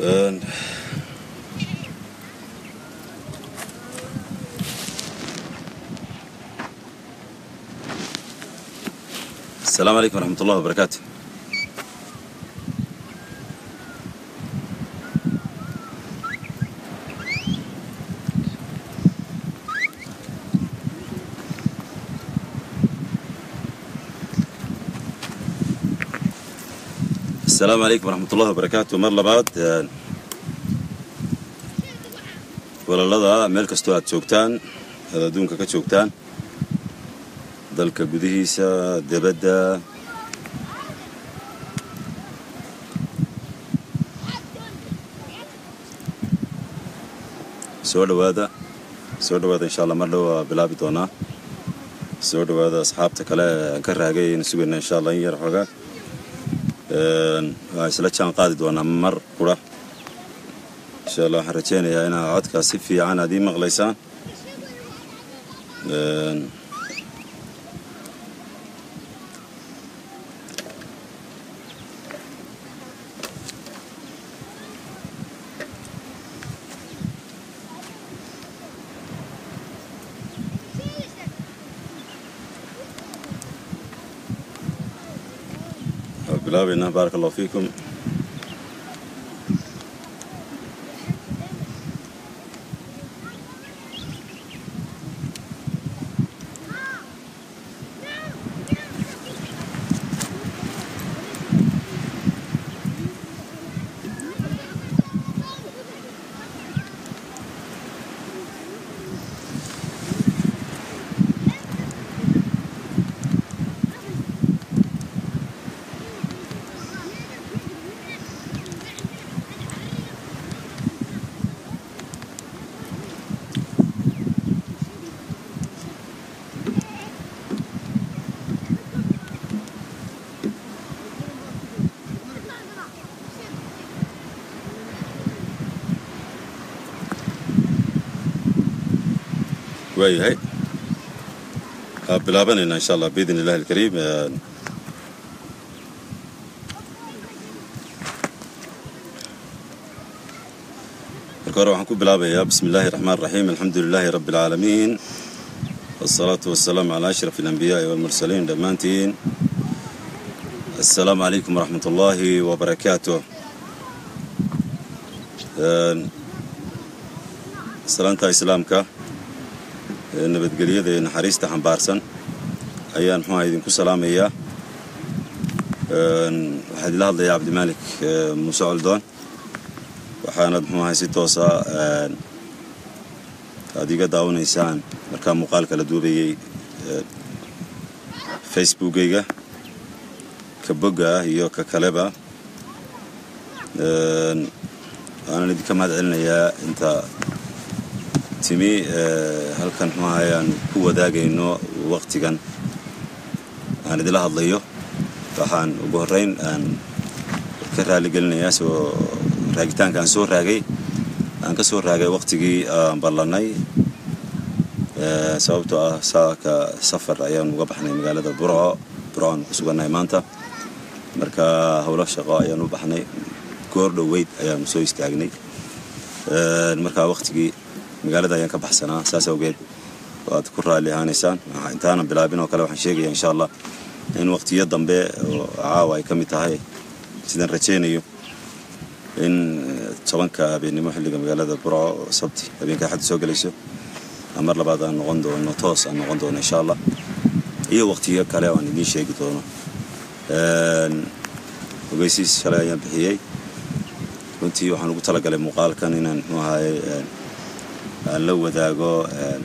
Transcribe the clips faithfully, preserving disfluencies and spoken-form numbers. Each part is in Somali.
السلام عليكم ورحمة الله وبركاته. السلام عليكم ورحمة الله وبركاته. مر لبعض ولا مeel kastoo aad joogtaan aad adduunka ka joogtaan dalka gudihiisa dibadda soo dhawaada soo dhawaada insha Allah mar dhow bilaabi doona soo dhawaada asxaabta kale aan ka raagay in sugayna insha Allah in yar xogaa een waa isla jaan qaadi doona mar qura insha Allah waxaan rajeynayaa in codka si fiican aad ii maqlaysaan een بلابنا بارك الله فيكم. وي هاي بلابنا إن شاء الله بإذن الله الكريم. الكرة وحنكون بلابة بسم الله الرحمن الرحيم الحمد لله رب العالمين والصلاة والسلام على أشرف الأنبياء والمرسلين دمانتين. السلام عليكم ورحمة الله وبركاته. سلامتا إسلامك nabadgelyada ee naxariista xambaarsan ayaan maxaa idinku salaamayaa een waxa la hadlayaa Cabdi Malik Muuse Oldoon waxaana maxaa si toos ah een adiga daawanaysaan marka muuqaalka la duubayay Facebook-gayga ka boga iyo ka kaleba een aan idinka mahad celinayaa inta timi halkan waxaan ku wadaagayno waqtigan aan idila hadlayo waxaan ugu horeyn aan ka raali gelinayaa soo raagitaanka aan soo raagay aan ka soo raagay waqtigii aan ballanay ee sababtoo ah saaka safar ayaan uga baxnay magaalada Burco Burco ku suganay maanta marka hawlo shaqo ayaan u baxnay goor dhaweyd ayaan soo istaagnay ee marka waqtigii magaalada ayaan ka baxsanaa saas awgeed waad ku raali ahaanaysaan intaana bilaabin oo kale waxaan sheegayaa insha Allah in waqtiyo dambe oo caawa ay kamid tahay sidaan rajeynayo in tobanka habeenimo xilliga magaalada Burco sabti habeenka xad soo galayso amar labaad aan noqon doono toos aan noqon doono insha Allah iyo waqtiyo kale oo aan idin sheegi doono een ogeysiis shalay ayaan bixiyay runtii waxaan ugu talagalay muuqaalkan inaan noohay aan la wadaago een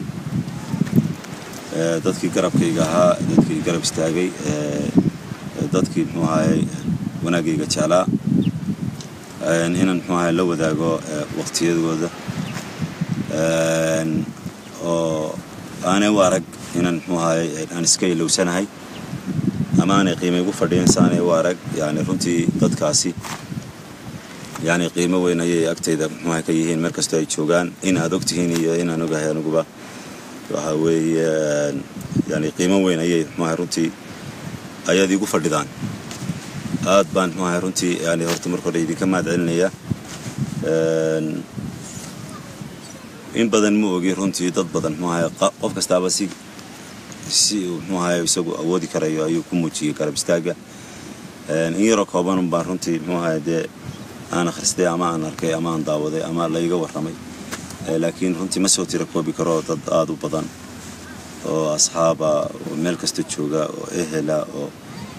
dadkii garabkayga ahaa dadkii garab istaagay ee dadkii noohay wanaagayga jeclaa een inaan noohay la wadaago waqtiyadooda een oo aanay warag inaan noohay aan iska ilowsanahay ama aanay qiimo ugu fadhiyeen saanay warag yaani runtii dadkaasi يعني قيمة وين هي أكتر ما كيهين مركز تاي شوغان إن هذوك تهيني إن أنا جاي أنا جوبا وهاوي يعني قيمة وين هي ما هرنتي أيادي جو فردان هاد بان ما هرنتي يعني هرت مركز يدي كم هذا علنية in badan ma ogi runtii dad badan muxuu qof kastaaba si si muxuu isagu awoodi karayo ayuu ku muujiyay garab istaaga in yaro kooban baan runtii muxuu de aan akhristay ama aan arkay ama aan daawaday ama la iga warramay laakiin runtii ma soo tira koobi karo dad aad u badan oo asxaaba meel kasta jooga oo ehela oo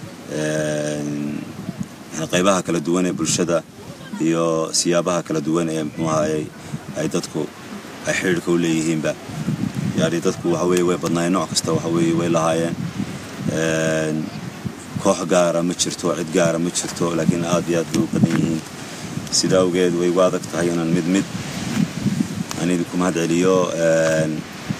qaybaha kala duwan ee bulshada iyo siyaabaha kala duwan ee muxuu ay dadku ay xiriirka u leeyihiinba yaari dadku waxa weeye way badnaayeen nooc kasta waxa weeye way lahaayeen een koox gaara ma jirto cid gaara ma jirto laakiin aad iyo aad u badan yihiin sida awgeed way waadag tahay inaan mid mid aan idinku mahad celiyo een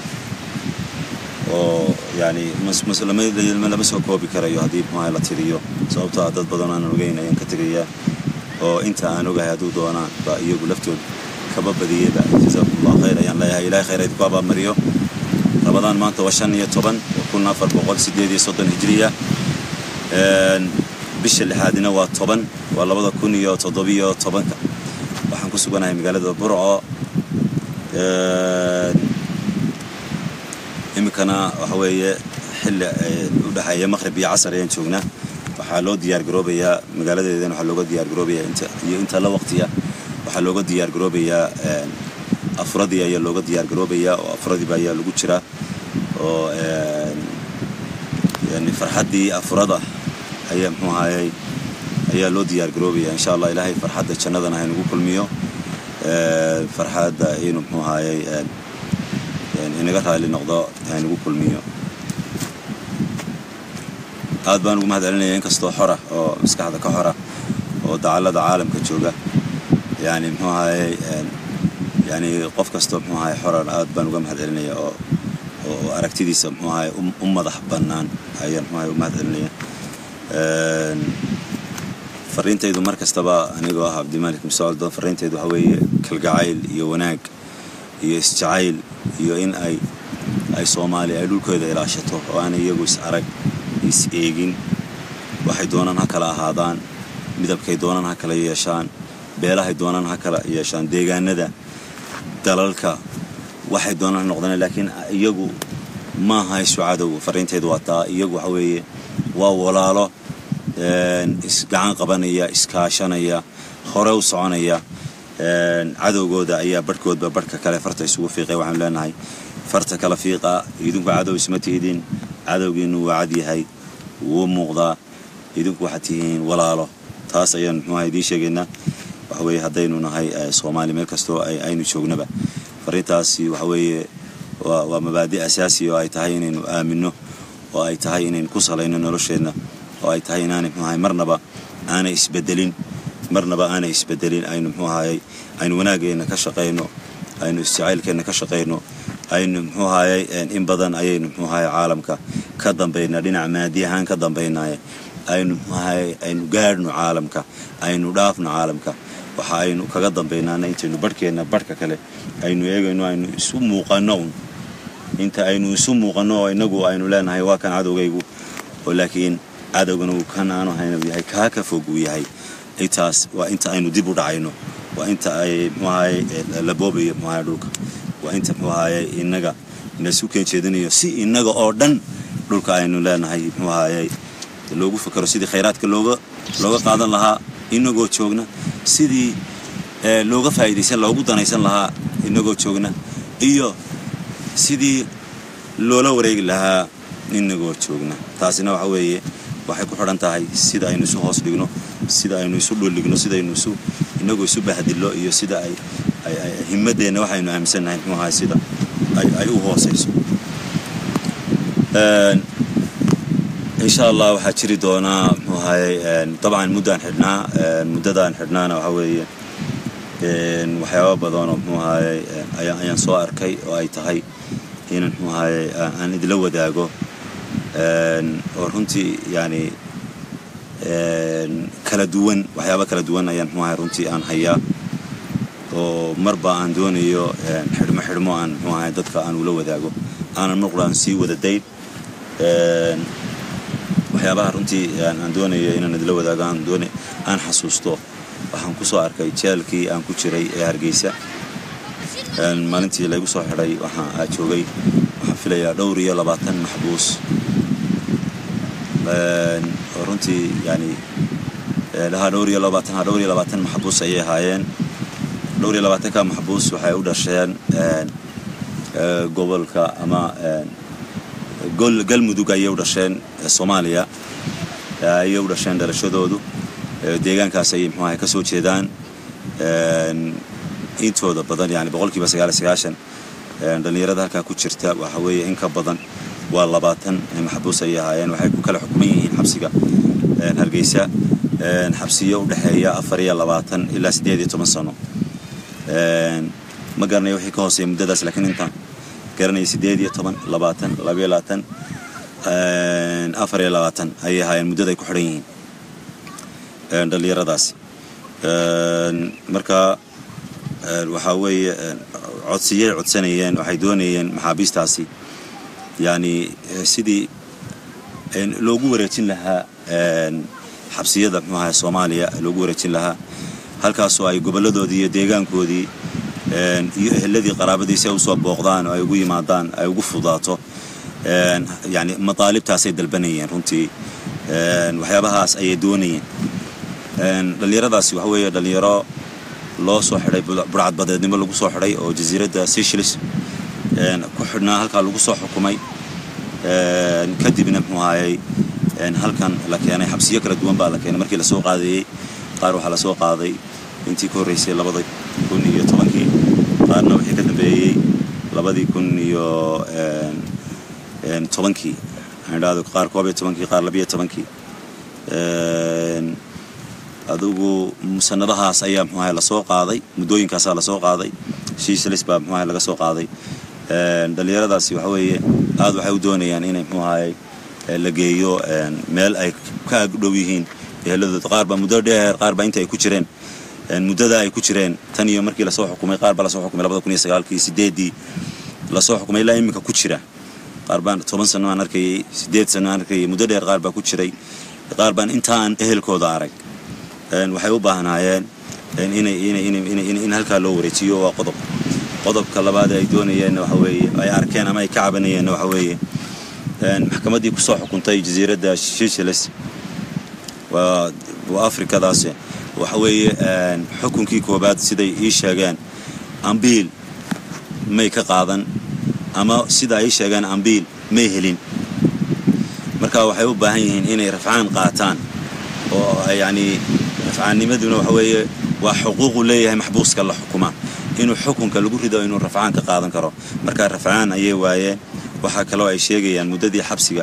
oo yani muslimadii lama soo koobi karayo hadii ma la tiriyo sababtoo ah dad badan aan ogeyn ayaan ka tagayaa oo inta aan ogahay haduu doonaan ba iyagu laftooda kaba badiyada jazakumullahu khayr ayaan leeyahay ilaahay khayraad ku aba mariyo rabadaan maanta waa shan iyo toban kun afar boqol sideed iyo soddon hijriya een bisha lixaadina waa toban waa labada kun iyo toddoba iyo toban waxaan ku suganahay magaalada Burco ee imikana waxa weeye xilli u dhaxaya maghrib iyo casar ayaan joognaa waxa loo diyaar garoobayaa magaaladeedana waxa looga diyaar garoobayaa inta iyo inta la waqtiya waxa looga diyaar garoobayaa een afradii ayaa looga diyaar garoobayaa oo afradii baa lagu jira oo een yani farxadii afrada ayaa muxuu ahaayay ayaa loo diyaar garoobayaa insha Allah ilaahay farxadda jannadana ay nagu kulmiyo ee farxadda inuu muxuu ahaayay een inaga raali noqdo ay nagu kulmiyo aad baan ugu mahadcelinayaa in kastoo xora oo maskaxda ka xora oo dacalada caalamka jooga يعني محاي يعني قف كستوب محاي حرر آد بان وجم هذا النية أو أو أركتدي سب محاي أم أم ضح بنان هاي محاي وما هذا النية فرين تيدو مركز تبع أنا جوا عبد الملك مساعد ده فرين تيدو هوي كالجعيل يوناك يستعيل يوين أي أي صومالي أيلول كذا إلى عشته وأنا يجوز أرك يسيجين واحد دونا هكلا هذان بدأ بكي دونا هكلا يشان beelaha doonaan ha kala yeeshaan deegaanada dalalka waxay doonaan noqdaan laakiin iyagu ma hay suucadow fariinteedu waa taa iyagu waxa weeye waa walaalo een isgacan qabanaya iskaashanaya hore u soconaya een cadowgooda ayaa barkoodba barka kale farta isugu fiiqay waxaan leenahay farta kala fiiqa idinku cadow isma tiidin cadowgiinu waa cad yahay wuu muuqdaa idinku waxa tihiin walaalo taas ayaan muxuu ahaa idin sheegaynaa waxaway hadaynu nahay Soomaali meel kasto ay aynu joognaba fariintaasi waxaway waa waa mabaadi asaasi oo ay tahay inaynu aamino oo ay tahay inaynu ku salayno nolosheena oo ay tahay inaanay maxay marnaba aanay isbedelin marnaba aanay isbedelin aynu maxay aynu wanaageena ka shaqeyno aynu isticeelkeena ka shaqeyno aynu maxay in badan ayaynu maxay caalamka ka dambeeyna dhinaca maadiyahan ka dambeynaa aynu maxay aynu gaarno caalamka aynu dhaafno caalamka waxa aynu kaga dambeynaa intaynu barkeena barka kale aynu eegayno aynu isu muuqano inta aynu isu muuqano inagu aynu leenahay waa kan cadowgaygu oo laakiin cadowgana uu kan aanu hayno yahay ka ka fog u yahay intaas waa inta aynu dib u dhacayno waa inta ay maxay la boobayo maxay dhulka waa inta maxay inaga inasu keen jeedinayo si inaga oo dhan dhulka aynu leenahay maxay loogu fakaro sidii khayraadka looga looga qaadan lahaa inagoo joogna sidii ee looga faa'iideysan loogu danaysan lahaa inagoo joogna iyo sidii loola wareegi lahaa inagoo joogna taasina waxa weeye waxay ku xiran tahay sida aynu isu hoos dhigno sida aynu isu dhuligno sida aynu isu inagoo isu bahdilo iyo sida ay ay himmadeena waxaynu aaminsanahay maxaa sida ay ay u hooseyso een إن شاء الله وحشري دونا وهاي طبعا مدة حدنا مدة حدنا وحوي وحياة بدونا وهاي أي أي صور كي وأي تهاي هنا وهاي أنا دلوا داقو ورنتي يعني كلا دوان وحياة كلا دوان أي وهاي رنتي أنا هيا ومربى عن دوني يو حرم حرمو عن وهاي دتك أنا ولوا داقو أنا نقرأ نسي وذا ديت waxyaabaha runtii aan doonayay inaan idla wadaagaan doonay aan xasuusto waxaan ku soo arkay jeelkii aan ku jiray ee Hargeysa een maalintii lagu soo xiray waxaan joogay waxaan filayaa dhowr iyo labaatan maxbuus een runtii yani laha dhowr iyo labaatan dhowr iyo labaatan maxbuus ay ahaayeen dhowr iyo labaatan ka maxbuus waxay u dhasheen een gobolka ama een gol galmudug ay u dhasheen Soomaaliya ay u dhasheen dhalashadoodu deegaankaas ay muxuu ahaa ka soo jeedaan een intooda badan yani boqolkiiba sagaal iyo sagaashan een dhalinyarada halka ku jirta waxa weeye in ka badan waa labaatan maxbuus ay ahaayeen waxay ku kala xukuman yihiin xabsiga een Hargeysa een xabsiyo u dhaxeeya afar iyo labaatan ilaa siddeed iyo toban sano een ma garanay wixii ka hooseeyay muddadaas laakiin inta garanay siddeed iyo toban labaatan laba iyo labaatan een afar iyo labaatan ay ahaayeen muddada ay ku xiran yihiin een dhalinyaradaas een marka waxa weeye codsiyay codsanayeen waxay doonayeen maxaabiistaasi yani sidii in loogu wareejin lahaa een xabsiyada maxaa Soomaaliya loogu wareejin lahaa halkaas oo ay goboladoodii iyo deegaankoodii een iyo eheladii qaraabadiisa u soo booqdaan oo ay ugu yimaadaan ay ugu fudaato een yani mataalibtaas ay dalbanayeen runtii een waxyaabahaas ay doonayeen een dhalinyaradaasi waxa weeye dhalinyaro loo soo xiray burcad badeednimo lagu soo xiray oo jasiiradda Seychelles een ku xidhnaa halka lagu soo xukumay een kadibna muxuu ahaayay een halkan la keenay xabsiyo kala duwan baa la keenay markii la soo qaadayay qaar waxa la soo qaaday intii ka horeysay labada kun iyo tobankii qaarna wixii ka dambeeyay labada kun iyo een een tobankii hadhaado qaar koob iyo tobankii qaar laba iyo tobankii een adugu musanadahaas ayaa muxuu ahaa la soo qaaday muddooyinkaas la soo qaaday Seychelles baa muxuu ahaa laga soo qaaday een dhalinyaradaasi waxa weeye aad waxay u doonayaan inay muxuu ahaa la geeyo een meel ay ka dhow yihiin eheladooda qaar baa muddo dheer qaar baa inta ay ku jireen een muddada ay ku jireen tan iyo markii la soo xukumay qaar baa la soo xukumay labada kun iyo sagaalkii sideedii la soo xukumay ilaa imika ku jira qaar baa toban sano aan arkay sideed sano aan arkay muddo dheer qaar baa ku jiray qaar baan intaan ehelkooda arag een waxay u baahnaayeen in inay inay inay in halka loo wareejiyo waa qodob qodobka labaad ay doonayeen waxa weeye ay arkeen ama ay ka cabanayeen waxa weeye een maxkamadii ku soo xukuntay jasiiradda Seychelles waa waa Afrikadaas waxa weeye een xukunkii koobaad siday ii sheegeen ambiil may ka qaadan ama sida ay sheegeen ambiil may helin marka waxay u baahan yihiin inay rafcaan qaataan oo yani rafcaanimaduna waxa weeye waa xuquuq u leeyahay maxbuuska la xukuma inuu xukunka lagu rido inuu rafcaan ka qaadan karo marka rafcaan ayay waayeen waxa kale oo ay sheegayaan muddadii xabsiga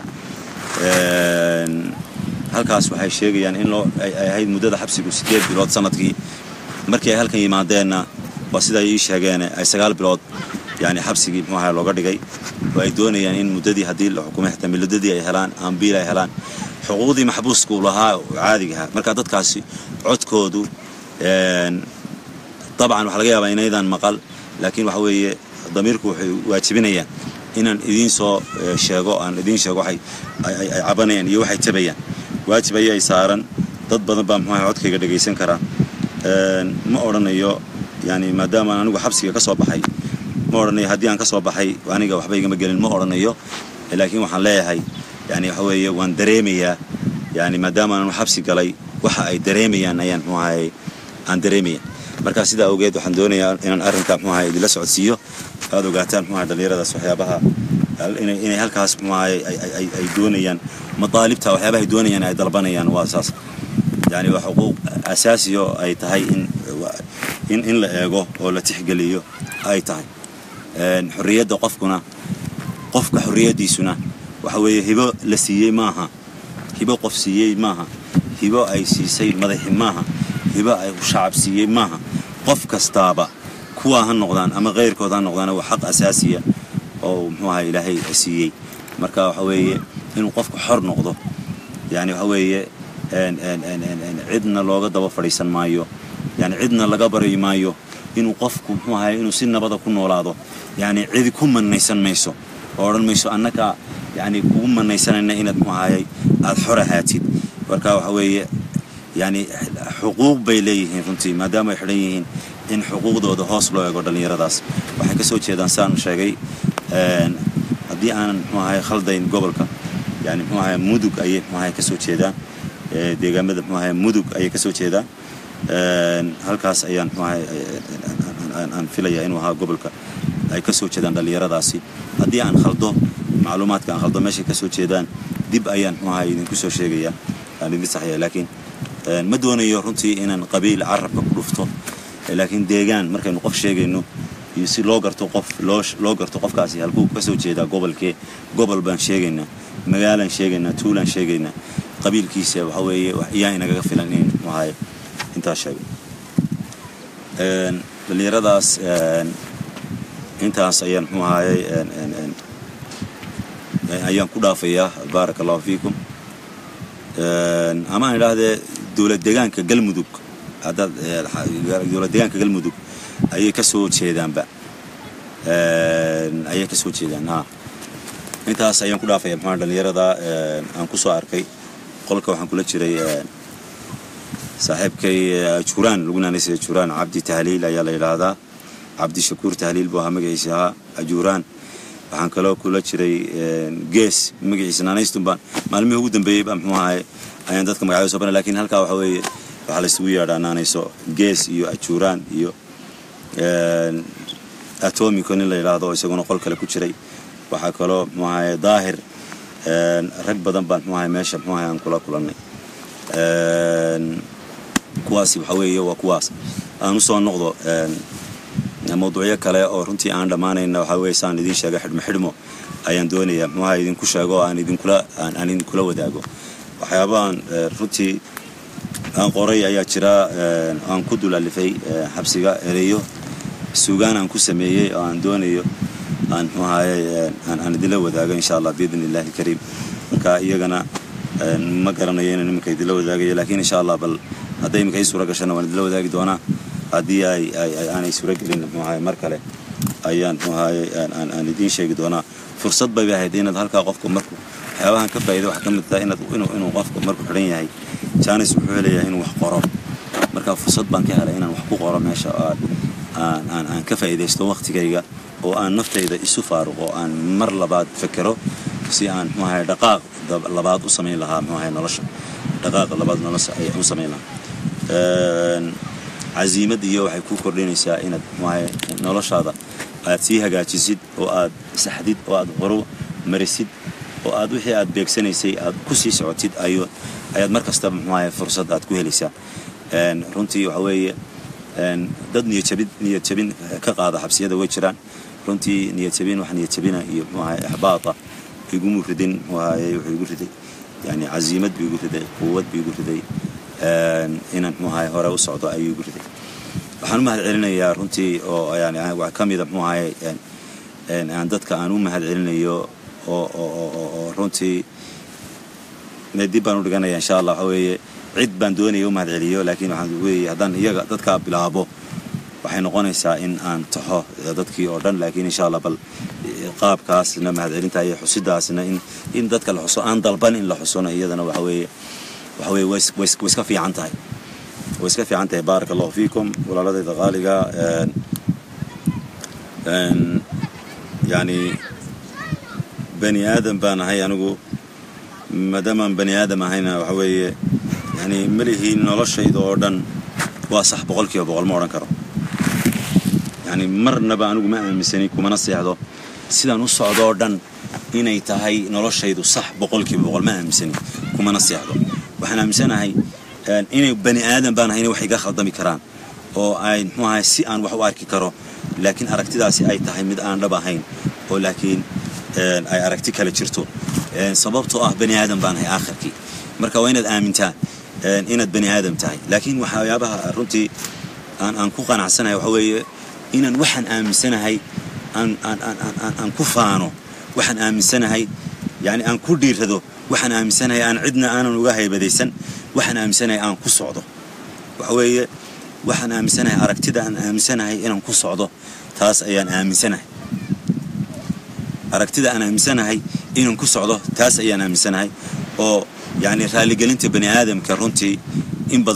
een halkaas waxay sheegayaan in loo ay ahayd muddada xabsigu sideed bilood sanadkii markii ay halkan yimaadeenna waa sida ay sheegeen ay sagaal bilood yani xabsigii muxuu ahaa looga dhigay oo ay doonayaan in muddadii hadii la xukumay xitaa miladii ay helaan ambiil ay helaan xuquuqdii maxbuusku lahaa caadiga marka dadkaasi codkoodu een طبعا waxa laga yaabaa inaydan maqal laakiin waxa weeye damiirku wuxuu waajibinayaan inaan idin soo sheego aan idin sheego waxay ay cabanayaan iyo waxay tabayaan waajib ay saaran dad badan baa maxaa codkayga dhageysan kara een ma oranayo yani maadaama anigu xabsiga ka soo baxay ma oranayo hadii aan ka soo baxay aniga waxba igama gelin ma oranayo laakiin waxaan leeyahay yani waxa weeye waan dareemayaa yani maadaama aan xabsi galay waxa ay dareemayaan ayaan maxaa aan dareemaya marka sida awgeed waxaan doonayaa inaan arrinka maxaa idin la socodsiiyo aad ogaataan maxaa dhalinyaradaas waxyaabaha inay inay halkaas maxaa ay ay ay doonayaan mataalibta waxyaabaha ay doonayaan ay dalbanayaan waa asaas yani waa xuquuq asaasi oo ay tahay in in in la eego oo la tixgeliyo ay tahay een xurriyadda qofkuna qofka xurriyadiisuna waxa weeye hibo la siiyay maaha hibo qof siiyay maaha hibo ay siisay madaxi maaha hibo ay shacab siiyay maaha qof kastaaba kuwa han noqdaan ama qeyrkooda noqdaan waa xaq asaasi ah oo muxuu ahaa ilaahay siiyay marka waxa weeye inuu qofku xor noqdo yani waxa weeye een een een cidna looga daba fadhiisan maayo yani cidna laga bari maayo inuu qofku muxuu ahaa inuu si nabad ah ku noolaado yani cid ku manaysan mayso oran mayso annaka yani kugu manaysanayna inaad muxuu ahaa aad xor ahaatid marka waxa weeye يعني xuquuq bay leeyihiin runtii maadaama ay xidhan yihiin in xuquuqdooda hoos loo eego dhalinyaradaas waxay ka soo jeedaan saan sheegay haddii aanan muxuu ahay khaldayn gobolka yani muxuu ahay mudug ayay muxuu ahay ka soo jeedaan deegaamada muxuu ahay mudug ayay ka soo jeedaan halkaas ayaan muxuu ahay aan filayaa inuu ahaa gobolka ay ka soo jeedaan dhalinyaradaasi haddii aan khaldo macluumaadka aan khaldo meeshay ka soo jeedaan dib ayaan muxuu ahay idinku soo sheegayaa aan idin saxaya laakiin ma doonayo runtii inaan qabiil carabka ku dhufto laakiin deegaan markaynu qof sheegayno iyo si loo garto qof loo loo garto qofkaasi halkuu ka soo jeedaa gobolkee gobol baan sheegaynaa magaalaan sheegaynaa tuulaan sheegaynaa qabiilkiisa waxa weeye yaa inaga filan in muxuu ahay intaas sheego dhalinyaradaas intaas ayaan muxuu ahay ayaan ku dhaafayaa baarakallahu fiikum ama aan idhaahdee dowlad deegaanka galmudug hadda dowlad deegaanka galmudug ayay ka soo jeedaanba ayay ka soo jeedaan ha intaas ayaan ku dhaafayaa maxaa dhalinyarada aan ku soo arkay qolka waxaan kula jiray saaxiibkay Juraan lagu naanayay Juraan Cabdi Tahliil ayaa la yiraahdaa Cabdi Shakuur Tahliil buu ahaa magaciisa Juraan waxaan kaloo kula jiray gees magaciisa naanaystum baan maalmihii ugu dambeeyay baan muxuu ahay ayaan dadka magacyo soo banay laakiin halka waxa weeye waxa la isugu yeedhaa naanayso gees iyo Juraan iyo atomic in la yiraahdo isaguna qol kale ku jiray waxa kaloo muxuu ahay daahir rag badan baan muxuu ahay meesha muxuu ahay aan kula kulanay kuwaasi waxa weeye waa kuwaas aan soo noqdo mawduucyo kale oo runtii aan dhamaanayna waxa weeye saan idin sheegay xidhmo xidhmo ayaan doonayaa muxuu ahay idin ku sheego aan idin kula aan idin kula wadaago waxyaabahan runtii aan qoray ayaa jira aan ku dulalifay xabsiga ereyo suugaan aan ku sameeyay oo aan doonayo aan muxuu ahay aan aan idin la wadaago insha Allah biidnillaahi kariim marka iyagana ma garanayo inaan iminka idin la wadaagayo laakiin insha Allah bal hadday iminka ay suura gashana waan idin la wadaagi doonaa haddii ay aanay suura gelin muxuu ahay mar kale ayaan muxuu ahay aan aan idin sheegi doonaa fursad bay ahayd inaad halka qofku markuu waxyaabahan ka faa'iido wax ka mid ah inaad inuu inuu qofku markuu xidhan yahay chance wuxuu leeyahay inuu wax qoro marka fursad baan ka helay inaan wax ku qoro meesha aan aan aan ka faa'iideysto waqtigayga oo aan naftayda isu faaruqo aan mar labaad fikiro si aan muxuu ahay dhaqaaq labaad u sameyn lahaa muxuu ahay nolosha dhaqaaq labaad nolosha ay u sameyn lahaa عزيمة دي waxay ku kordhinaysaa inaad maahay noloshaada aad si hagaajisid oo aad saxdid oo aad qoro marisid oo aad wixii aad beegsanaysay aad ku sii socotid ayo ayaad markasta maahay fursad aad ku helaysaa een runtii waxa weeye een dad niyad jabid niyad jabin ka qaada xabsiyada way jiraan runtii niyad jabin wax niyad jabina iyo maahay ihbaata igu muridin waaye wuxuu igu riday yani عزيمة igu riday quwwad igu riday inaan muxuu hore u socdo ayuu guriday waxaan u mahad celinayaa runtii oo yani wax kamida muxuu ahay een aan dadka aan u mahad celinayo oo oo runtii meedib baan u dhiganayaa insha Allah waxa weeye cid baan doonayo u mahad celiyo laakiin waxaan weeyay hadan iyaga dadka bilaabo waxay noqonaysaa in aan taxo dadkii oo dhan laakiin insha Allah bal qaabkaasna mahad celinta ay xusidaasna in in dadka la xuso aan dalban in la xusona iyadana waxa weeye وحوي ويس ويس ويس كفي عنتاي ويس كفي عنتاي بارك الله فيكم ولا لدي غالية يعني بني آدم بان هاي أنا ما دام بني آدم هنا وحوي يعني مليه نلاش شيء دوردن واصح بقول كيا بقول مورن كرو يعني مرنا بقى أنا ما مسني كم نص هذا سيدا نص دوردن هنا يتهاي نلاش شيء صح بقول كيا بقول ما مسني كم نص هذا waxaan aaminsanahay inay bani aadan baan hayna wax iga khaldami karaan oo ay muxuu si aan wax u arki karo laakiin aragtidaasi ay tahay mid aan dhab ahayn oo laakiin ay aragti kala jirto sababtoo ah bani aadan baan hay aakhirkii marka waa inaad aamintaa inaad bani aadan tahay laakiin waxyaabaha runtii aan aan ku qanacsanahay waxa weeye inaan waxaan aaminsanahay aan aan aan aan ku faano waxaan aaminsanahay yani aan ku dhiirado waxaan aaminsanahay aan cidna aanan uga haybadaysan waxaan aaminsanahay aan ku socdo waxa weeye waxaan aaminsanahay aragtida aan aaminsanahay inaan ku socdo taas ayaan aaminsanahay aragtida aan aaminsanahay inaan ku socdo taas ayaan aaminsanahay oo yani raali gelinta bani aadamka runtii in badan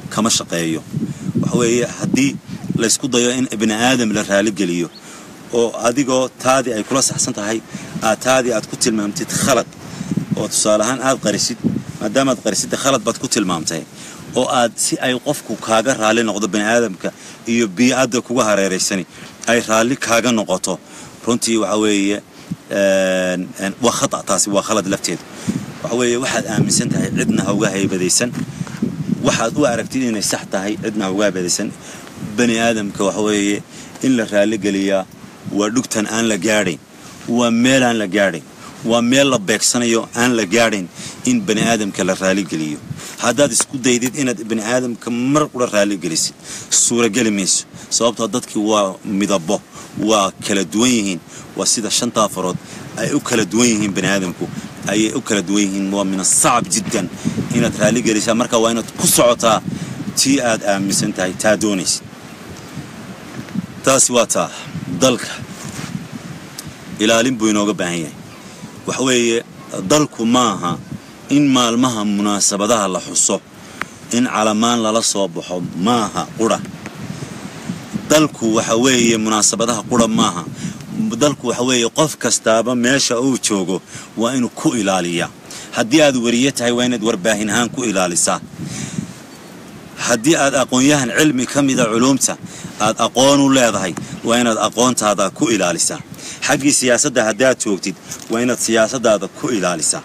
kama shaqeeyo waxa weeye haddii la isku dayo in ibni aadam la raali geliyo oo adigoo taadi ay kula saxsan tahay aad taadi aad ku tilmaamtid khalad oo tusaalahan aad qarisid maadaama aad qarisid khalad baad ku tilmaamtay oo aad si ay qofku kaaga raali noqdo bani aadamka iyo bii'ada kuga hareereysani ay raali kaaga noqoto runtii waxa weeye een waa khata taasi waa khalad lafteed waxa weeye waxaad aaminsan tahay cidna ha uga haybadaysan waxaad u aragtid inay sax tahay cidna ha uga haybadaysan bani aadamka waxa weeye in la raali geliyaa waa dhugtan aan la gaadhin waa meel aan la gaadhin waa meel la beegsanayo aan la gaadhin in bani aadamka la raali geliyo haddaad isku daydid inaad bani aadamka mar qura raali gelisid suura gali mayso sababtoo dadkii waa midabo waa kala duwan yihiin waa sida shanta farood ay u kala duwan yihiin bani aadamku ay u kala duwan yihiin waa min as-sa'b jiddan inaad raali gelisaa marka waa inaad ku socotaa tii aad aaminsan tahay taa doonaysid taasi waa taa dalka ilaalin buu inooga baahan yahay waxa weeye dalku maaha in maalmaha munaasabadaha la xuso in calamaan lala soo baxo maaha qura dalku waxa weeye munaasabadaha qura maaha dalku waxa weeye qof kastaaba meesha uu joogo waa inuu ku ilaaliya haddii aad wariye tahay waa inaad warbaahin ahaan ku ilaalisaa haddii aad aqoon-yahan cilmi ka mida culuumta aad aqoon u leedahay waa inaad aqoontaada ku ilaalisaa xaggii siyaasadda haddaad joogtid waa inaad siyaasadaada ku ilaalisaa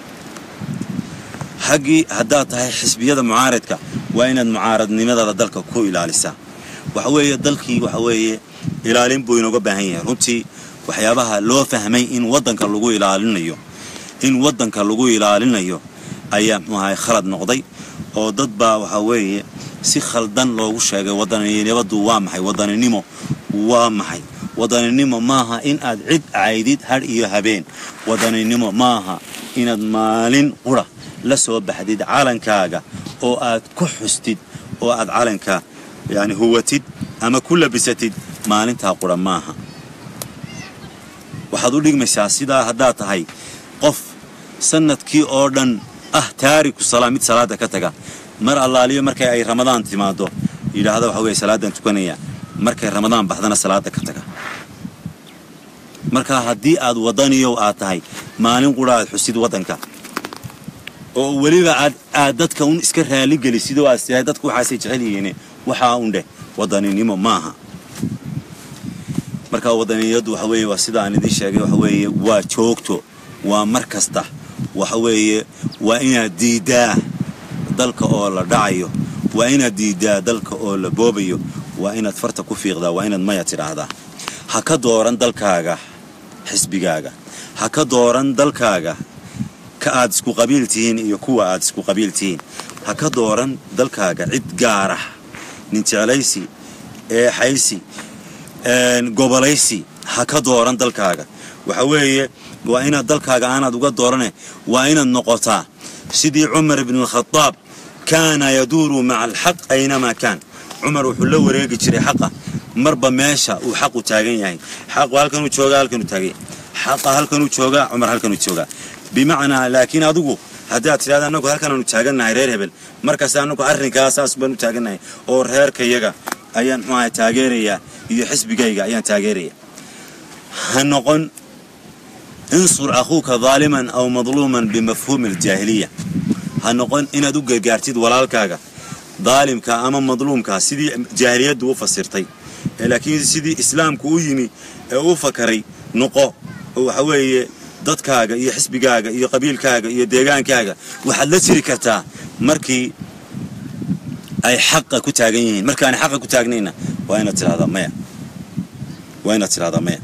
حقي هدات هاي حسبية معارضك وين المعارض لماذا ذلك كو إلى لسا وحوي ذلكي وحوي إلى لين بينو جبهين رنتي وحيابها لو فهمي إن وطن كاللجوء إلى لنيو إن وطن كاللجوء إلى لنيو أيام ما هي خلد نقضي أو ضد با وحوي سي خلدان لو شيء وطن يبدو وامحي وطن نيمو وامحي وطن نيمو ماها إن أدعد عيديد هر إيهابين وطن نيمو ماها إن أدمالين قرى لسه بحديد عالن كاجا أو أد كحستيد أو أد عالن كا يعني هو تيد أما كل بستيد مالين تاقرا معها وحضور لك مسياسي دا هدات هاي قف سنة كي أردن أه تاريك الصلاة ميت صلاة كتجا مر الله عليه مركي أي رمضان تمادو إلى هذا وحوي صلاة تكونية مركي رمضان بحدنا صلاة كتجا مركا هدي أد وطني أو أتاي مالين قرا حسيد وطنك وليبا عادتك ون اسكرها لقلي سيدو عادتك وحاسي جعليني وحا عنده وضانينيمو ماها مركا وضانياد وحوي وسيدا عن دي شاقي وحوي وشوكتو ومركزته وحوي وإنا ديدا دلك أولا دعيو وإنا ديدا دلك أولا بوبيو وإنا تفرتكو فيغدا وإنا ما يترادا هكا دوران دلكاغا حسبيغاغا هكا دوران دلكاغا كأد سكو قبيلتين يكوا أد سكو قبيلتين هكا دوران دلكاغا عد قارح ننتي عليسي إيه حيسي إيه قبليسي هكا دوران دلكاغا وحوية وإنا دلكاغا أنا دوغا دوراني وإنا النقطة سيدي عمر بن الخطاب كان يدور مع الحق أينما كان عمر وحلو وريقي جري حقه مربا ماشا وحقه تاغين يعني حقه هل كانوا تشوغا هل كانوا تاغين حقه هل كانوا تشوغا عمر هل كانوا تشوغا بمعنى لكن أدوغو هدات هذا أنكو هل كانوا تاغناي رير هبل مركز أنكو أرنكا أساس بنو تاغناي أور هير كيغا أيان ما تاغيريا يحسب جيغا أيان تاغيريا هنقول انصر أخوك ظالما أو مظلوما بمفهوم الجاهلية هنقول إن أدوغ جارتيد ولالكاغا ظالم كا أما مظلوم كا سيدي جاهلية دو فسرتي لكن سيدي إسلام كويمي أو فكري نقو وحوي dadkaaga iyo xisbigaaga iyo qabiilkaaga iyo deegaankaaga waxa la tiri kartaa markii ay xaq ku taagan yihiin marka aan xaq ku taagnayna waa inaad tiraahdaa maya waa inaad tiraahdaa maya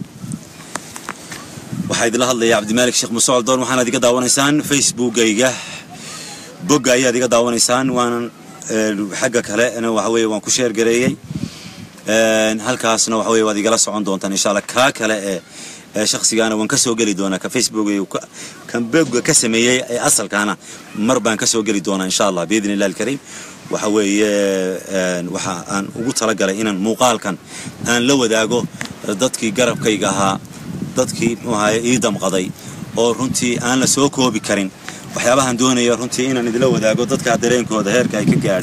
waxa idin hadlaya Cabdi Malik Sheekh Musaal Door waxaana adiga daawanaysaan Facebook-ayga bog ayaad iga daawanaysaan waan xagga kale ana waxa weey waan ku share gareeyay een halkaasna waxa weey waad igala socon doontaan insha Allah ka kale ee شخصي أنا وانكسو قلي دونا كفيسبوك كان بوجو كسمية أصل كأنا مربان كسو قلي دونا إن شاء الله بإذن الله الكريم وحوي وح أن وقلت رجال إن مقال كان أن لو داقو ضدكي جرب كي جها ضدكي وهاي إيدم قضي أو رنتي أنا سوكو بكرين وحيابها دونا يا رنتي إن ندلو داقو ضدك عدرين كود هير كي كجاري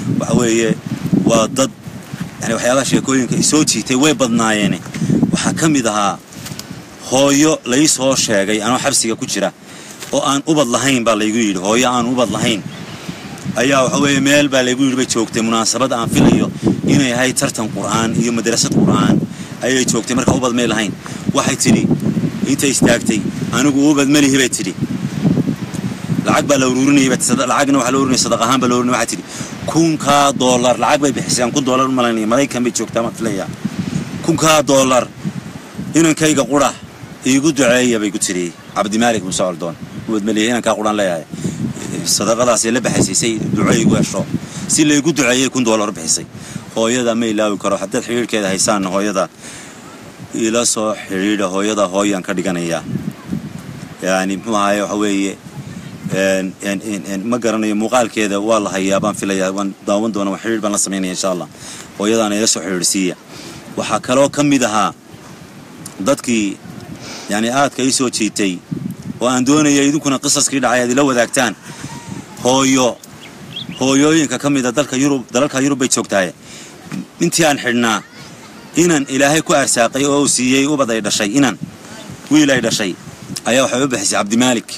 وحوي وضد يعني وحياة شيكوين كيسوتي توي بدنا يعني وحكم إذا هويو ليس هو شيء أنا حبسي كتيرة وأن أبض لهين باليقول هويا أن أبض لهين أيها وحوي ميل باليقول بيتوقت مناسبة عن فيليو إنه هاي ترتم قرآن هي مدرسة قرآن أي توقت مرك أبض ميل هين واحد تري أنت استاجتي أنا أبض ملي هبت تري العقب لوروني بتصدق العقنا وحلورني صدقهم بلورني واحد تري كون كا دولار العقب بحسين كون دولار ملاني ملاي كم بيتوقت ما فيليا كون كا دولار إنه كي قرأ يقول دعائي بيقول تري عبد الملك مسعود دون ودملي هنا كقرآن لا يعني الصدقة لا سيل بحسي سي دعائي واشرا سيل يقول دعائي يكون دولار بحسي هو يدا ما يلاقي كره حتى الحرير كذا هيسان هو يدا إلى صح حرير هو يدا هو ينكر دجانية يعني ما هي حويه إن إن إن ما قرني مقال كذا والله هي بان في اللي داون دون وحرير بان لصميني إن شاء الله هو يدا أنا يسوع حريرسية وحكروا كم بدها ضدكي يعني آت كيسو تشيتي وأن دون يريدون كنا قصص كده عادي لو ذاكتان هويو هويو إنك كم إذا ذلك يوروب ذلك يوروب بيتشوكتاي انتيان حرنا إنن إلهي كأرساقي أو سيء وبضع إلى شيء إنن ويلا إلى شيء أيها حبيب حسي عبد الملك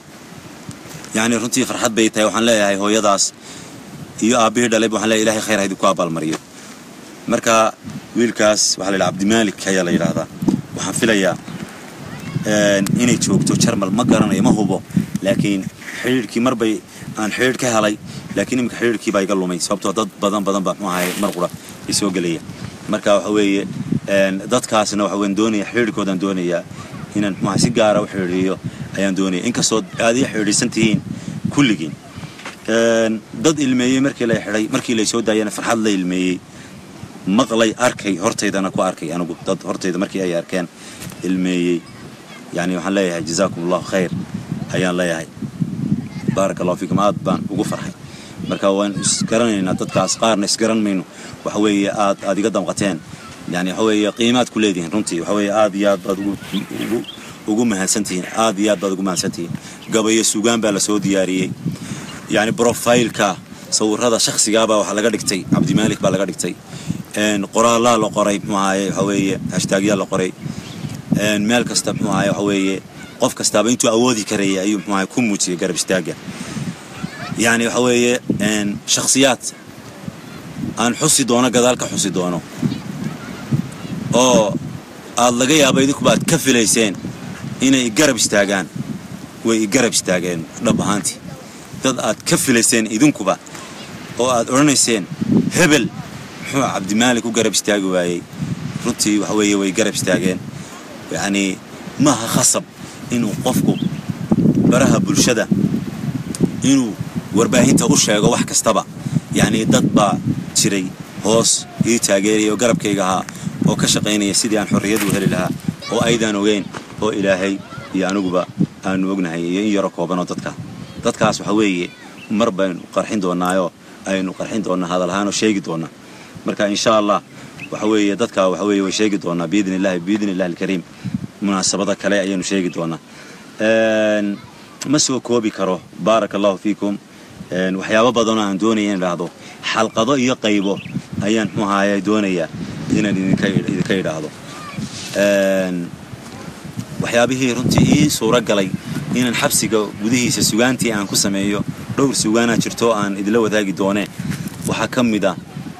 يعني رنتي فرحت بيتها وحن لا هي هو يداس يا أبي دليل وحن لا إلهي خير هيدو كابل المريض مركا ويلكاس وحن عبد الملك هيا ليلة هذا وحن في ليا إني توقتو شرمل ما قرنا ما هو لكن حريركي مربي عن حريركي هلاي لكن يمكن حريركي بايقلوا مي سبته ضد بدن بدن بمعه مرقرة يسوق ليه مركا وحوي ضد كاس إنه حوين دوني حريركو دن دوني هنا مع سيجارة وحريريو أيام دوني إنك صد هذه حرير سنتين كل جين ضد المية مركي لا حري مركي لا يسود داينا فرحان لي المية مقلي أركي هرتي ده أنا كو أركي أنا قلت ضد هرتي ده مركي أي أركان المية يعني وحن لا جزاكم الله خير أيام لا يهي بارك الله فيكم عاد بان وقفرحي مركا وين سكرني إن تدك أسقار نسكرن منه وحوي عاد عاد يقدم قتين يعني حوي قيمات كل دين رنتي وحوي عاد ياد وقومها سنتين عاد ياد وقومها سنتين قبل يسوقان بالسعودية يعني بروفايل كا صور هذا شخص جابه وحلا قدكتي عبد الملك بلا قدكتي إن قرا لا لا قريب معاي حوي هاشتاج يلا قريب إن مال كستب معاي حوي قف كستب أنتوا أودي كريه أيوم معاي كم موتي قرب استاجه يعني حوي إن شخصيات أن حسي دونا كذلك حسي دونا أو الله جاي أبيدك بعد كفي ليسين هنا يقرب استاجان ويقرب استاجان ربهانتي dad aad ka filayseen idinkuba oo aad oranayseen hebel muxuu Cabdi Maalik u garab istaagi waayay runtii waxa weeye way garab istaageen yani ma ha khasab inuu qofku baraha bulshada inuu warbaahinta u sheego wax kastaba yani dad ba jiray hoos ii taageeray oo garabkayga ahaa oo ka shaqeynaya sidii aan xorriyad u heli lahaa oo aydan ogeyn oo Ilaahay iyo anuguba aan ognahay in yaro kooban oo dadka dadkaas waxa weeye marban qarxin doonaayo aynu qarxin doonaa hadal ahaan oo sheegi doonaa marka insha Allah waxa weeye dadka waxa weeye way sheegi doonaa biidinilaahi biidinilaahi alkariim munaasabada kale ayaynu sheegi doonaa een ma soo koobi karo barakallahu fiikum een waxyaabo badan oo aan doonayay in raado xalqado iyo qaybo ayaan muhaayay doonaya inaan idinka idinka iraado een waxyaabihii runtii suura galay إن الحبسي جوديه سجانتي عن كوسا مايو دور سجانا شرتو عن إدلوا وذاقي دونه وحكم ده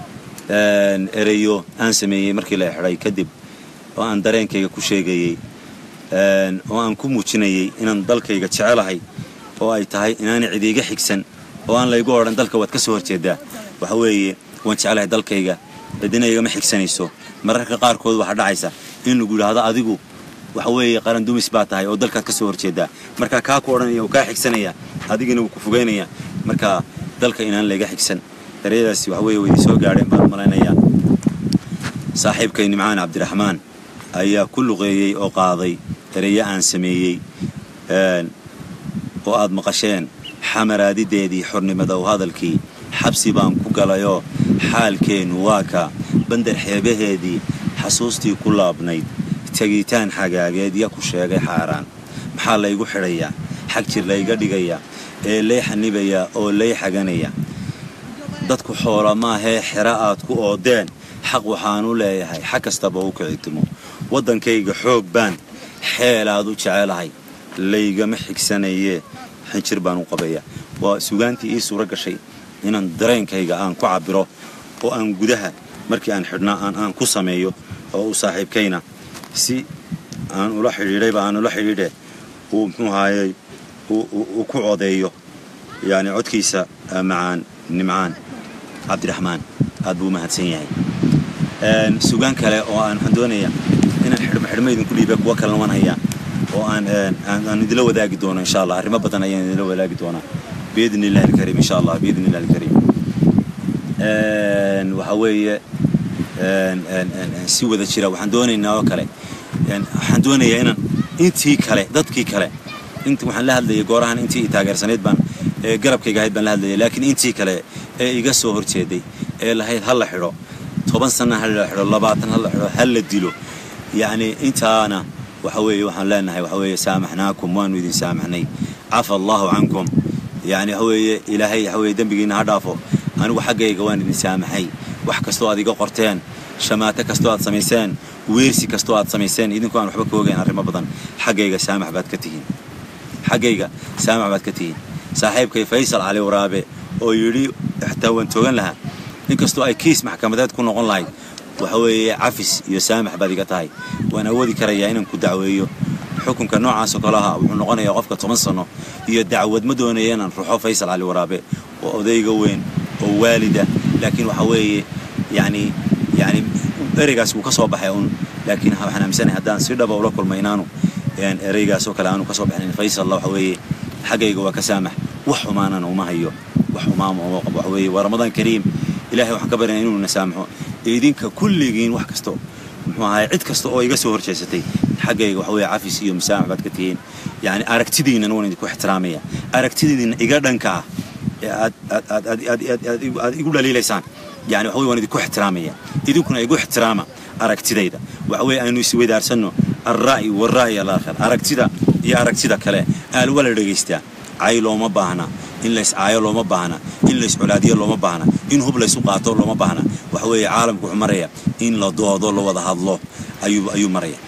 إريو أنسمي مركلة حراي كذب وأن درين كي كوشي جاي وأن كم وشناي إن ندل كي جتشعله هاي وأي تهاي إن أنا عديجة حكسن وأن لا يقول ندل كوات كسور كذا وحوي وأن تشعله دل كيجا بدنا يجمع حكسن يسوع مرة كقار كود واحد عيسى إنه يقول هذا أديجو وحوي قارن دومس باتاي oo dalka ka soo horjeeda marka ka kooranaya ka xigsanaya adigina uu ku fogeynaya marka dalka inaan laga xigsan tareedaasi waxa weey way soo gaareen baan malaynaya saaxiibkay Nimcaan Cabdiraxmaan ayaa ku luqeeyay oo qaaday tareeya aan sameeyay een oo aad maqasheen xamaraadideedii xornimada oo hadalkii xabsi baan ku galayo xaalkeen waa ka bandar xeebaheedii xasuustii ku laabnayd tagiitaan xagaageed ya ku sheegay xaaraan maxaa la igu xirayaa xaq jir la iga dhigaya ee lay xanibaya oo lay xaganaya dadku xoolo ma ahe xiraad ku oodeen xaq waxaan u leeyahay xaq kastaba uu kicitimo wadankayga xoog baan xeelaad u jecelahay laygama xigsanayee xinjir baan u qabeeyaa waa suugaantii ii suura gashay inaan dareenkayga aan ku cabiro oo aan gudaha markii aan xidhnaa aan aan ku sameeyo oo u saaxiibkayna si aan ula xidhiidhay baan ula xidhiidhay uu muxuu ahaayay uu ku codeeyo yani codkiisa macaan nimcaan cabdiraxmaan aad buu mahadsan yahay een suugaan kale oo aan waxaan doonayaa inaan xidhmo xidhmo idinku dhiibay kuwa kale waan hayaa oo aan aan idila wadaagi doono insha Allah arrimo badan ayaan idila wadaagi doonaa باذن الله الكريم ان شاء الله باذن الله الكريم een waxa weeye een een si wada jira waxaan doonaynaa oo kale een waxaan doonayaa inaan intii kale dadkii kale intii waxaan la hadlayay goorahan intii taageersaneed baan ee garabkayga ahayd baan la hadlayay laakiin intii kale ee iga soo horjeeday ee lahayd hal la xiro toban sano hal la xiro labaatan hal la xiro hal la dilo yani intaana waxa weeye waxaan leenahay waxa weeye saamaxnaakum waanu idin saamaxnay afa Allahu ankum يعني هو إلهي هو دنبينا هدافو أنا وحقي جوان الإنسان حي وحكستوا هذه قرتين شماتة كستوا سميسان ويرسي كستوا سميسان إذن كانوا حبك وجين عرما بدن حقيقة سامح بعد كتير حقيقة سامح بعد كتير صاحب كيف يصل عليه ورابع أو يري حتى وانتوجن لها إن كستوا أي كيس محكمة تكون أونلاين وهو عفس يسامح بعد كتاي وأنا ودي كريانين كدعويه حكم كنوع عاصق لها ونقنا يقف كتمصنه هي الدعوة مدنيا نروحوا فيصل على ورابع وأودي جوين ووالده لكن وحوي يعني يعني رجاس وكسب حيون لكن إحنا مسني هدان سيدا بقول كل مينانو يعني رجاس وكلانو كسب يعني فيصل الله وحوي حاجة جوا كسامح وحمانا وما هيو وحمام وحوي ورمضان كريم إلهي وحكبرنا إنه نسامحه يدينك كل جين وحكستو ما هي عد كستو أو يجسوا هرشيستي حقيقة وحوي عافيس يوم سامع بعد كتير يعني أركتدين أنا وني دكوا احترامية أركتدين إجادن كا أد أد أد أد أد يقول لي لسان يعني وحوي وني دكوا احترامية إذا كنا يقول احترامه أركتدي ده وحوي أنو يسوي دارسنه الرأي والرأي الآخر أركتدا يا أركتدا كله الأول رجيستا عيلو ما بهنا إن ليس عيلو ما بهنا إن ليس علادية لو ما بهنا إن هو بليس قاطع لو ما بهنا وحوي عالم كحمرية إن لا ضوء ضوء لو وضع الله أيوب أيوب مرية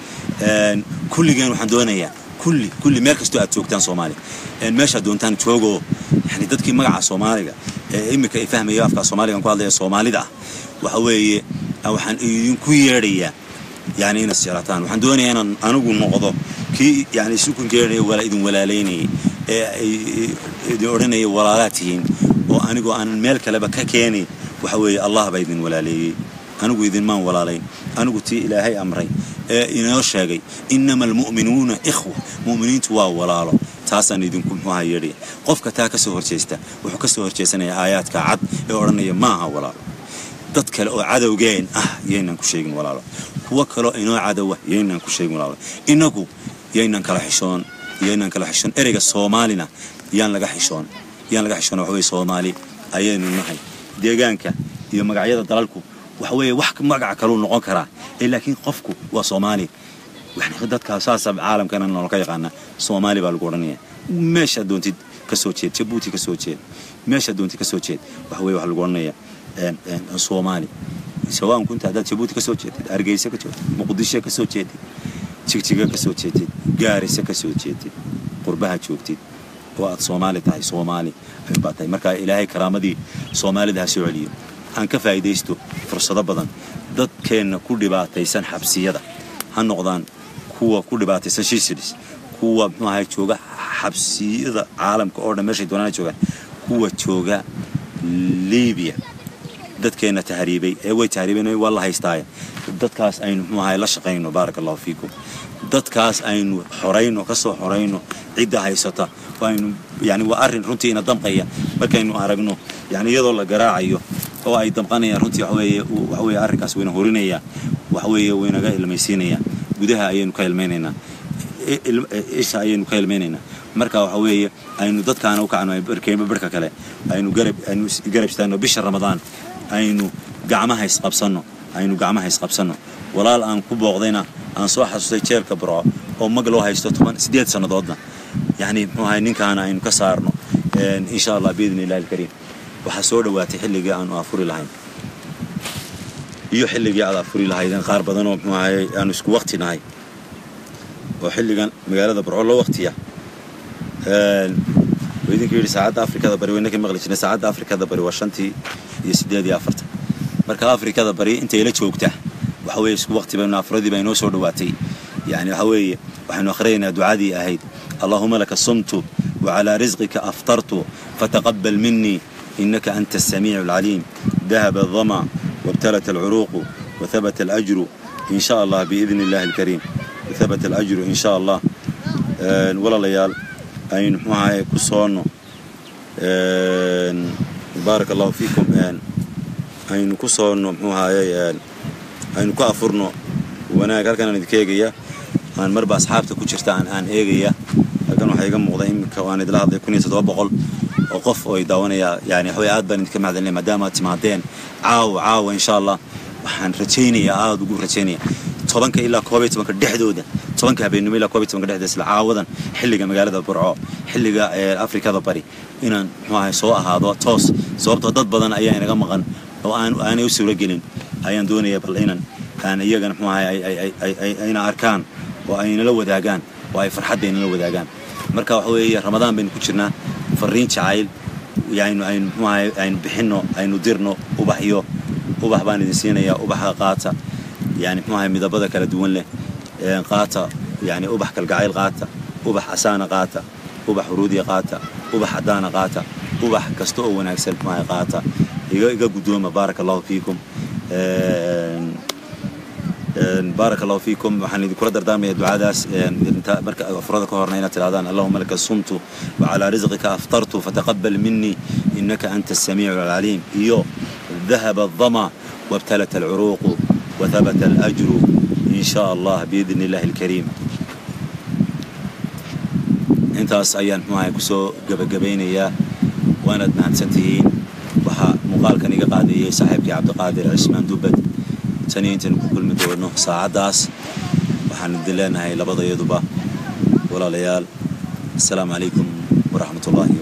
كل جان وحندونية كل كل مركز تأتي وقتان صومالي المشهد دونتان توجو يعني تذكر مجا صومالي إما كيفهم يافك صومالي كان قاضي صومالي ده وحوي أو حن ينكويرية يعني إن السيارتان وحندوني أنا أنا أقول نقضه كي يعني سكون كيري ولا إذن ولا ليني يدورني ولالاتين وأنا أقول أنا الملك لبك كيني وحوي الله بيدن ولا لي أنا أقول إذن ما ولا لين أنا قلت إلى هاي أمرين إنه شيء إنما المؤمنون إخوة مؤمنين توا ولا لا تاسن يدينكم هايري قف كتاك سهر شيسته وحك سهر شيسنا آيات كعد يورني معها ولا ضد كلا عدو جين آه يينا كشيء ولا لا هو كلا إنه عدو يينا كشيء ولا لا إنه يينا كلا حشون يينا كلا حشون إرجع الصومالينا يان لقى حشون يان لقى حشون وحوي صومالي أيين النحي ديجانك يوم قاعدة ضلالكم وحوي وحك مقع كلون نقكره لكن قفكو وصومالي وإحنا خدت كأساس عالم كنا نلقي عنا صومالي بالقرنية ماشى دونتي كسوتشيت جبوتي كسوتشيت ماشى دونتي كسوتشيت وحوي بالقرنية صومالي سواء كنت هذا جبوتي كسوتشيت أرجيسة كسوتشيت مقدسة كسوتشيت تشيكتشيكا كسوتشيت جارسة كسوتشيت قربها شوكتيت وقت صومالي تاعي صومالي باتاي مركا إلهي كرامة دي صومالي ده سعودي أن كفايديستو فرصة بدن ضد كان كل باتيسن حبسية هالنقطان هو كل باتيسن شيسيس هو ما هي شوجا حبسية عالم كأرض ماشي دونا شوجا هو شوجا ليبيا ضد كان تهريبي أو تهريبي والله هيستاي ضد كاس أين ما هي لشقينه بارك الله فيكم ضد كاس أين حرينه كسر حرينه عدة هيستا وأين يعني وأرن رنتي إن دمقية مركينه أرجنه يعني يضل جراعيه هو أي دمقانية رنتي حوي وحوي أركاس وين هورينية وحوي وين جاي الميسينية جودها أين كلميننا إيش أين كلميننا مركا وحوي أين ضد كانوا كانوا بركين ببركة كله أينو قرب أينو قرب استانو بشر رمضان أينو جعمها يسقبصنه أينو جعمها يسقبصنه ولا الآن كوب وغضينا أن صاح الصيد شير كبرى أو مقلوها يستطمن سديت سنة ضدنا يعني هاي نين كان أينو كسرنا إن شاء الله بإذن الله الكريم waxa soo dhawaatay xilligii aan afuri lahayn iyo xilligii aad afuri lahaydeen qaar badan oo muxuu ahaayay aan isku waqti nahay oo xilligan magaalada Burco loo waqtiya een weydin kii saacada Afrikada bari weynaa ka maqli jirnay saacada Afrikada bari waa shantii iyo sideed iyo afartan marka Afrikada bari intay la joogtaa waxa weey isku waqti bayna afradii bayna soo dhawaatay يعني waxa weey waxaanu akhriyeynaa ducaadii ahayd Allahumma laka sumtu wa ala rizqika aftartu fataqabbal minni innaka antas samii'ul 'aliim dhahaba adh-dhama وابتلت العروق وثبت الأجر إن شاء الله بإذن الله الكريم وثبت الأجر إن شاء الله أه ولا ليال أين معاي كسرنا أه بارك الله فيكم أن أين كسرنا معاي أين كافرنا وأنا قال كان ندكيجيا أنا مربع أصحابته كشرتان أن إيجيا كانوا حيجمع مقدمين كوان دلها يكون يتطبقوا وقف ويداونيا يعني حويات بين كما عدنا مدامات معدين عاو عاو إن شاء الله وحن رتيني يا عاد وجو رتيني طبعاً كإلا كوبيت ما كده حدوده طبعاً كهبين إلا كوبيت ما كده حدث العاوضا حلقة مقالة برعو حلقة أفريقيا ضبري إن ما هي سواء هذا توس سواء ضد بدن أيام نجمعن أو أنا أنا يوسف رجلين أيام دوني بلينا أنا يجان ما هي أي أي أي أي أين أركان وأين لو ذاقان وأي فرحتين لو ذاقان مركب حوي رمضان بين كشرنا فرين شعيل يعني أين ما أين بحنه أين نديرنه وبحيو وبحبان الإنسان يا وبح قاطع يعني ما هي مدبضة كلا دون له قاطع يعني وبح كالقعيل قاطع وبح عسانة قاطع وبح ورودي قاطع وبح عدانة قاطع وبح كستو ونكسل ما هي قاطع يجا قدوم بارك الله فيكم بارك الله فيكم وحن كل دردامي دعاء داس انت مرك افرادك هرنينا تلادان اللهم لك صمت وعلى رزقك افطرت فتقبل مني انك انت السميع العليم يو ذهب الظما وابتلت العروق وثبت الاجر ان شاء الله باذن الله الكريم انت اصيان معي كسو جبجبينيا وانا دنانتين وها مقال كان iga qaadayay saaxiibkii Cabdiqaadir Cismaan Dubad سنين كل مدورنا ساعة داس وحندلنا هاي لبضيضبا ولا ليال السلام عليكم ورحمة الله